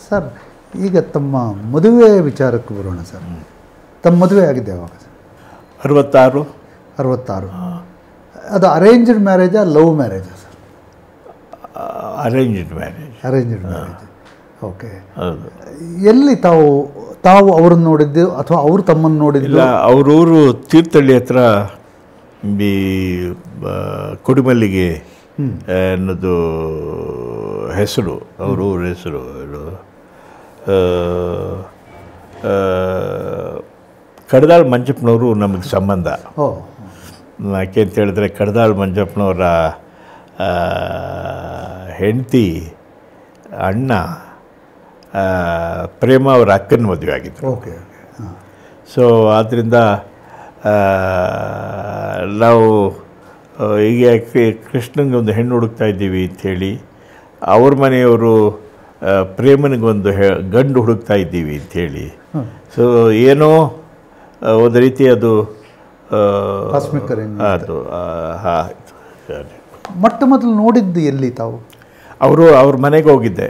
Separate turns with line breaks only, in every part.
Sir, ಈಗ ತಮ್ಮ ಮದುವೆ ವಿಚಾರಕ್ಕೆ ಬರೋಣ ಸರ್. ತಮ್ಮ ಮದುವೆ ಆಗಿದೆ ಯಾವಾಗ ಸರ್? 66. ಅದು ಅರೇಂಜ್ಡ್ ಮ್ಯಾರೇಜಾ ಲವ್ ಮ್ಯಾರೇಜಾ ಸರ್?
Arranged marriage.
ಓಕೆ. ಎಲ್ಲಿ ತಾವು ಅವ್ರನ್ನ ನೋಡಿದ್ದು ಅಥವಾ ಅವರು ತಮ್ಮನ್ನು ನೋಡಿದ್ದು?
ಇಲ್ಲ, ಅವರೂರು ತೀರ್ಥಹಳ್ಳಿ ಹತ್ರ ಕುಡಿಮಲ್ಲಿಗೆ ಅನ್ನೋದು ಹೆಸರು, ಅವ್ರ ಊರ ಹೆಸರು. ಕಡದಾಳ್ ಮಂಜಪ್ಪನವರು ನಮಗೆ ಸಂಬಂಧ. ಯಾಕೆ ಅಂತ ಹೇಳಿದ್ರೆ ಕಡದಾಳ್ ಮಂಜಪ್ಪನವರ ಹೆಂಡತಿ ಅಣ್ಣ ಪ್ರೇಮ ಅವರ ಅಕ್ಕನ ಮದುವೆ ಆಗಿತ್ತು. ಸೊ ಆದ್ದರಿಂದ ನಾವು ಈಗ ಕೃಷ್ಣಂಗೆ ಒಂದು ಹೆಣ್ಣು ಹುಡುಕ್ತಾ ಇದ್ದೀವಿ ಅಂಥೇಳಿ, ಅವ್ರ ಮನೆಯವರು ಪ್ರೇಮನಿಗೊಂದು ಗಂಡು ಹುಡುಕ್ತಾ ಇದ್ದೀವಿ ಅಂಥೇಳಿ. ಸೊ ಏನೋ ಒಂದು ರೀತಿ ಅದು
ಮೊಟ್ಟ ಮೊದಲು ನೋಡಿದ್ದು ಎಲ್ಲಿ ತಾವು?
ಅವ್ರ ಮನೆಗೆ ಹೋಗಿದ್ದೆ.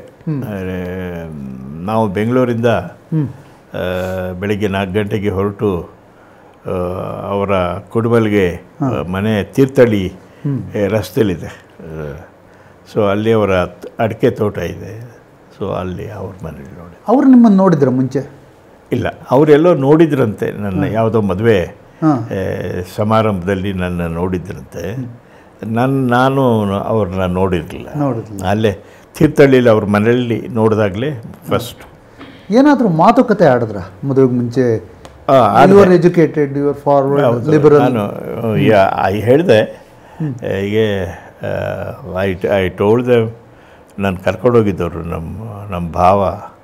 ನಾವು ಬೆಂಗಳೂರಿಂದ ಬೆಳಿಗ್ಗೆ 4 ಗಂಟೆಗೆ ಹೊರಟು ಅವರ ಕುಡುಮಲ್ಗೆ ಮನೆ ತೀರ್ಥಹಳ್ಳಿ ರಸ್ತೆಯಲ್ಲಿದೆ. ಸೊ ಅಲ್ಲಿ ಅವರ ಅಡಿಕೆ ತೋಟ ಇದೆ. ಸೊ ಅಲ್ಲಿ ಅವ್ರ ಮನೇಲಿ ನೋಡಿ.
ಅವ್ರು ನಿಮ್ಮನ್ನು ನೋಡಿದ್ರ ಮುಂಚೆ?
ಇಲ್ಲ, ಅವರೆಲ್ಲೋ ನೋಡಿದ್ರಂತೆ. ನನ್ನ ಯಾವುದೋ ಮದುವೆ ಸಮಾರಂಭದಲ್ಲಿ ನನ್ನ ನೋಡಿದ್ರಂತೆ. ನಾನು ಅವ್ರನ್ನ ನೋಡಿರಲಿಲ್ಲ. ಅಲ್ಲೇ ತೀರ್ಥಹಳ್ಳಿಲಿ ಅವ್ರ ಮನೆಯಲ್ಲಿ ನೋಡಿದಾಗಲೇ ಫಸ್ಟ್.
ಏನಾದರೂ ಮಾತುಕತೆ ಆಡಿದ್ರ ಮದುವೆಗೆ ಮುಂಚೆ? Educated, you are forward, liberal? ನಾನು
ಹೇಳಿದೆ, ಹೀಗೆ ಐ ಟೋಲ್ಡ್ ದೆಮ್. ನಾನು ಕರ್ಕೊಂಡೋಗಿದ್ದವರು ನಮ್ಮ ಭಾವ,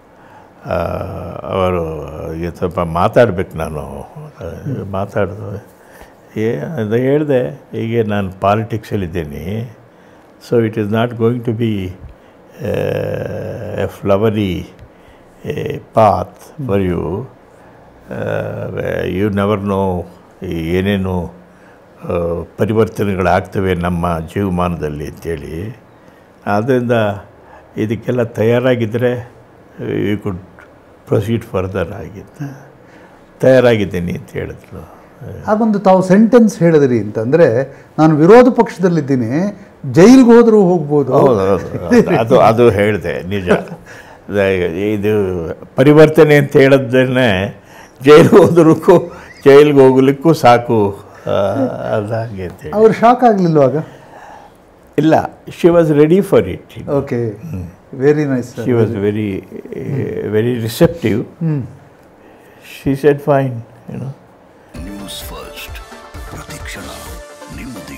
ಅವರು ಸ್ವಲ್ಪ ಮಾತಾಡ್ಬೇಕು, ನಾನು ಮಾತಾಡಿದೆ. ಅದು ಹೇಳಿದೆ, ಹೀಗೆ ನಾನು ಪಾಲಿಟಿಕ್ಸಲ್ಲಿದ್ದೀನಿ. So it is not going to be a flowery path for you. You never know ಏನೇನು ಪರಿವರ್ತನೆಗಳಾಗ್ತವೆ ನಮ್ಮ ಜೀವಮಾನದಲ್ಲಿ ಅಂತೇಳಿ. ಆದ್ದರಿಂದ ಇದಕ್ಕೆಲ್ಲ ತಯಾರಾಗಿದ್ದರೆ ಯು ಕುಡ್ ಪ್ರೊಸೀಡ್ ಫರ್ದರ್ ಆಗಿತ್ತು. ತಯಾರಾಗಿದ್ದೀನಿ ಅಂತ ಹೇಳಿದ್ರು.
ಹಾಗೊಂದು ತಾವು ಸೆಂಟೆನ್ಸ್ ಹೇಳಿದ್ರಿ ಅಂತಂದರೆ, ನಾನು ವಿರೋಧ ಪಕ್ಷದಲ್ಲಿದ್ದೀನಿ, ಜೈಲಿಗೆ ಹೋದರೂ ಹೋಗ್ಬೋದು.
ಅದು ಹೇಳಿದೆ, ನಿಜ. ಇದು ಪರಿವರ್ತನೆ ಅಂತ ಹೇಳೋದನ್ನೇ ಜೈಲಿಗೆ ಹೋಗ್ಲಿಕ್ಕೂ ಸಾಕು ಅದಾಗೆ ಅಂತೇಳಿ.
ಅವ್ರು ಶಾಕ್ ಆಗಲಿಲ್ವಾಗ?
ಇಲ್ಲ, she was ready for it.
Okay, very nice.
She was very receptive. She said fine. News first, ಪ್ರತಿಕ್ಷಣ ನಿಮ್ಮ